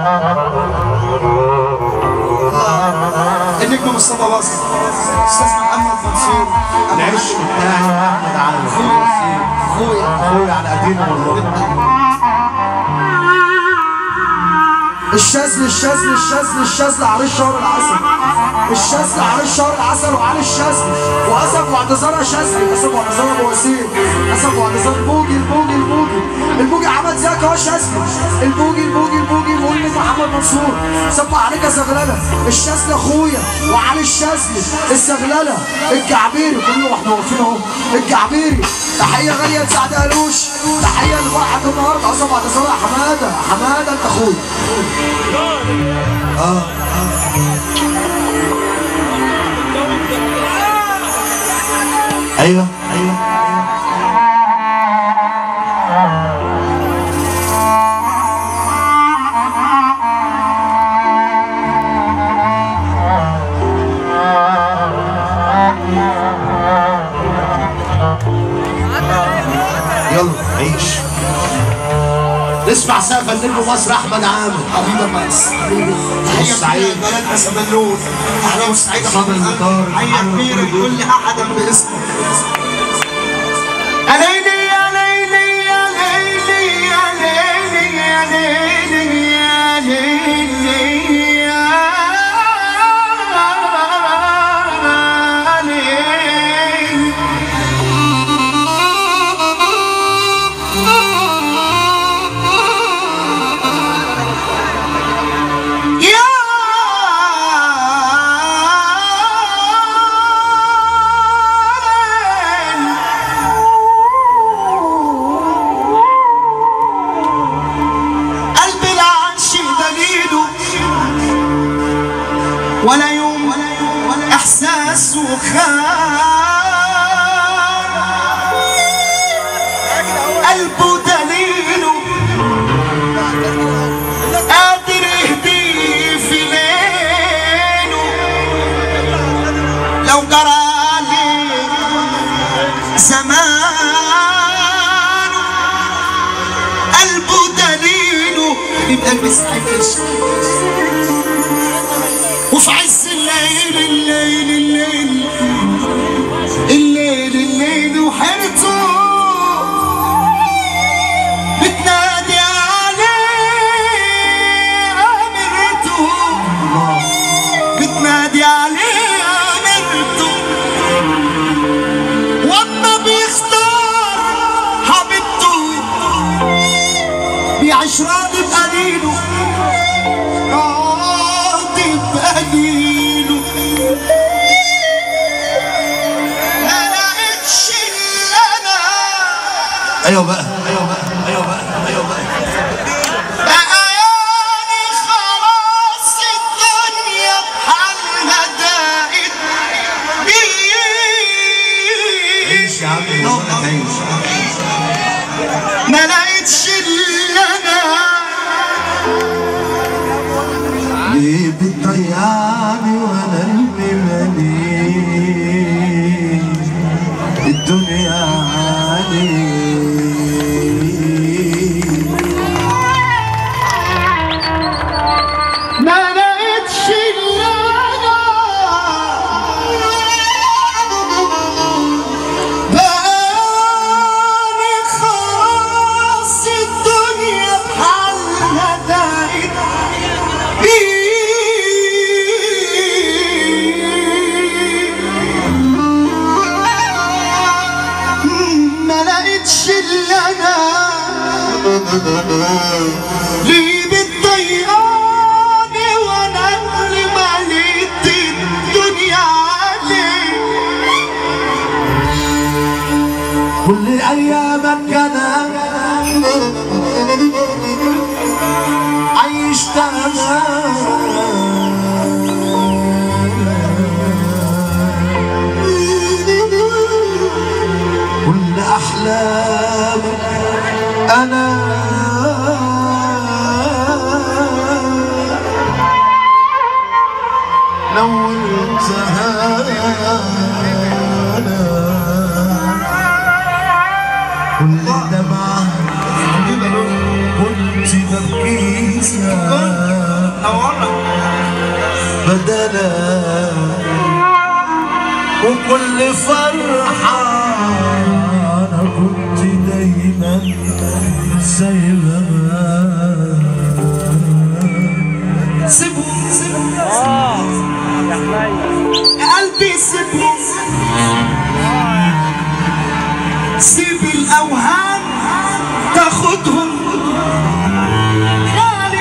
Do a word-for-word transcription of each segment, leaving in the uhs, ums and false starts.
النجم مصطفى بصري، استاذ محمد منصور، العشق بتاعي احمد علي، اخويا اخويا على قديمه والله. الشاذلي الشاذلي الشاذلي الشاذلي عريس شهر العسل، الشاذلي عريس شهر العسل وعلي الشاذلي، واسف واعتذار يا شاذلي، اسف واعتذار ابو وسيم، اسف واعتذار البوجي البوجي البوجي البوجي عمل زيك اهو شاذلي، البوجي البوجي البوجي مولد محمد منصور، صبح عليك يا زغلله، الشاذلي اخويا وعلي الشاذلي، الزغلله الجعبيري، كلنا واحنا واقفين اهو، الجعبيري، تحيه غاليه لسعد قالوش، تحيه لفرحه النهارده، اسف واعتذار يا حماده، حماده انت اخويا. اه ايوه ايوه يلا عيش. نسمع سقف النجم مصر احمد عامر. حبيبي ماس حبيبي، تحيه كبيره لبلدنا سمنود، اهلا وسعيده صابر المطار، تحيه كبيره لكل احد باسمه. يا ليلي يا ليلي يا ليلي يا ليلي يا ليلي يا ليلي يا ولا يوم احساس وخان، قلبه دليله قادر يهديه في ليله، لو جرى عليه زمانه قلبه دليله يبقى مستكش، وفي عز الليل الليل الليل الليل الليل وحيرته بتنادي عليه امرته، بتنادي عليه امرته، واما بيختار حبيبته بيعيش راضي بقليله، قليله ما لقيتش الا انا. ايوه بقى ايوه بقى ايوه بقى ايوه بقى بقياني خلاص الدنيا بحالها داقت عيش يا عم عيش. ما لقيتش الا انا. ليه بتضيعني وانا قلبي مليء الدنيا عليك؟ ما لقيتش الا انا. بقاني خلاص الدنيا بحالها داقت، ما لقيتش الا انا. ليه بتضيعني وانا اللي مليت الدنيا عليك؟ كل ايامك انا عيشتها، كل احلامك انا نورتها، كل دمعة كنت ببكي بدلا وكل فرحة أنا كنت دايما زي زمان. سيبهم سيبهم يا قلبي سيبهم، سيب الأوهام تاخدهم، غالي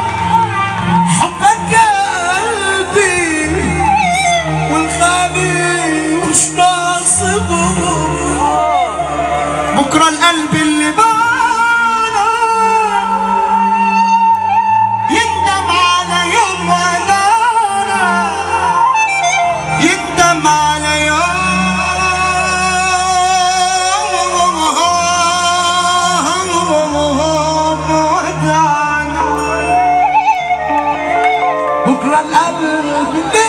حبك يا قلبي والغالي مش ناصبهم. بكرة القلب اللي بانا يندم على يوم ودانا، يندم على يوم بكرة القلب اللي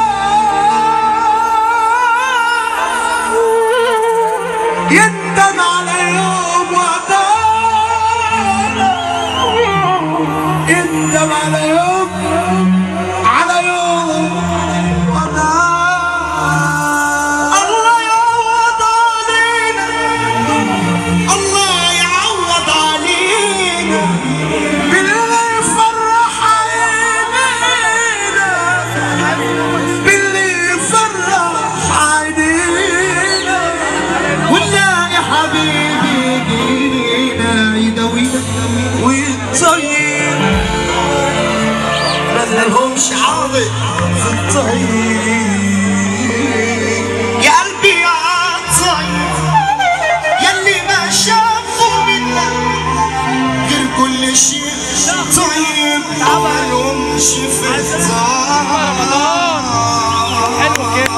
يندم على يوم ودانا، يندم على يوم على يوم ودانا. الله يعوض علينا، الله يعوض علينا باللي يفرح عينينا، باللي يفرح عينينا، ونلاقي حبيبي يجينا يداوينا ويطيب، مالهمش عاضد في الطيب. يا قلبي يا طيب ياللي ما شافوا منك غير كل شيء طيب، مالهمش في الطيب. حلو كده.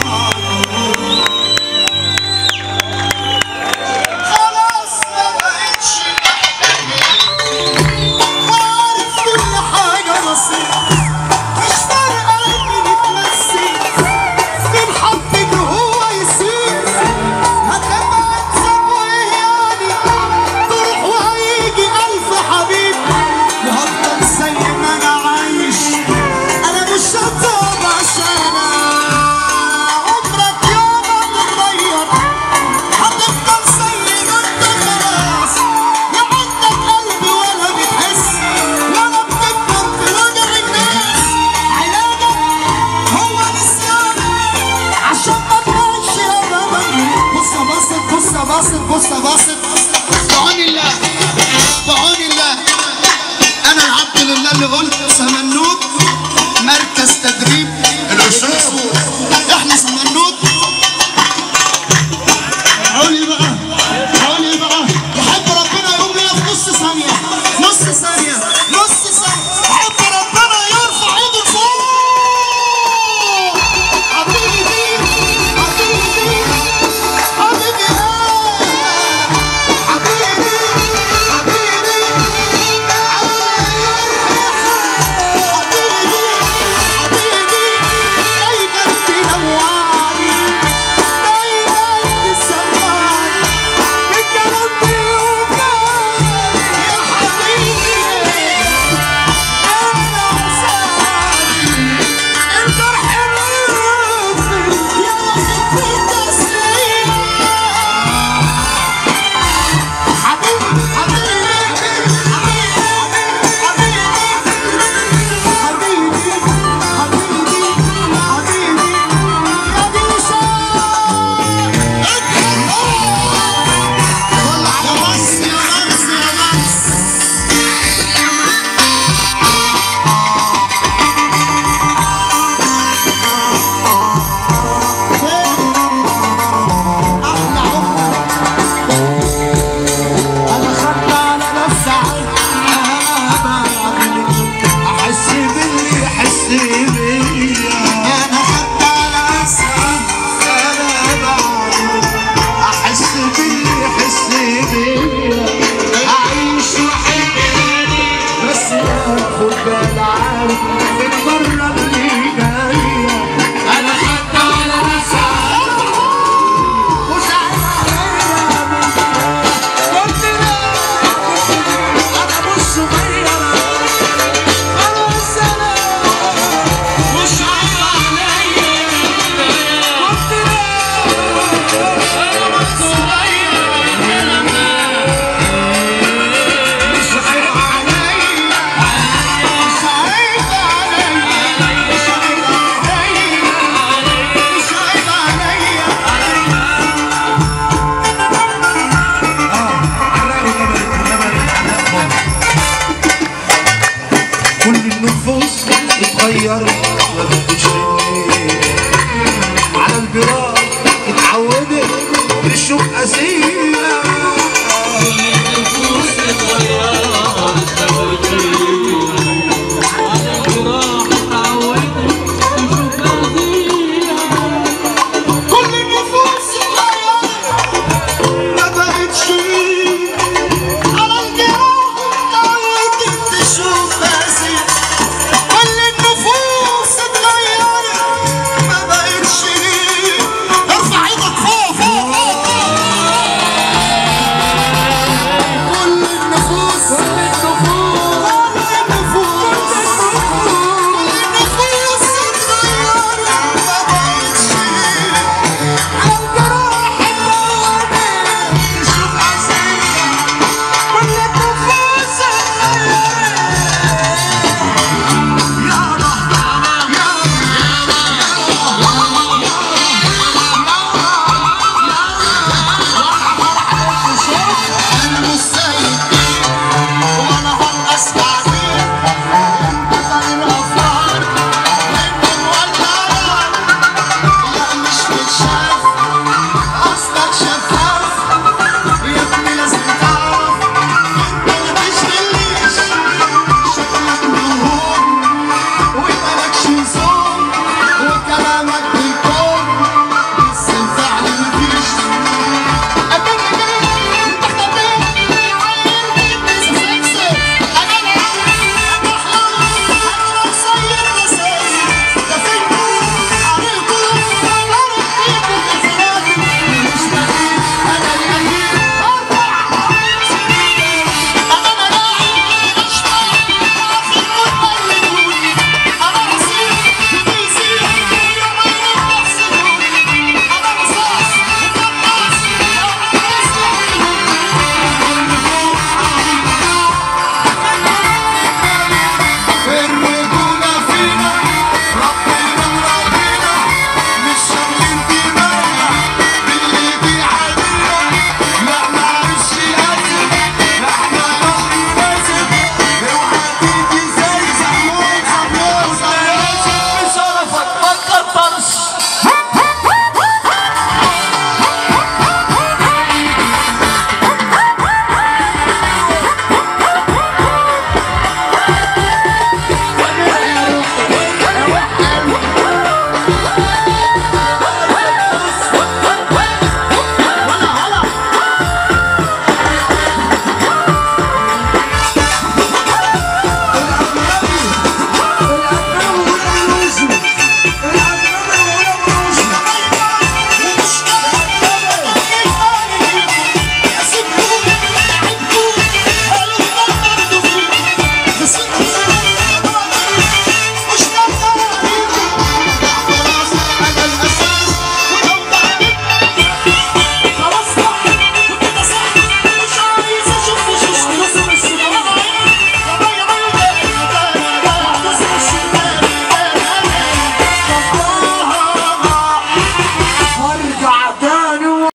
باصت بص باصت بعون الله بعون الله. انا العبد لله اللي قلت سمنوك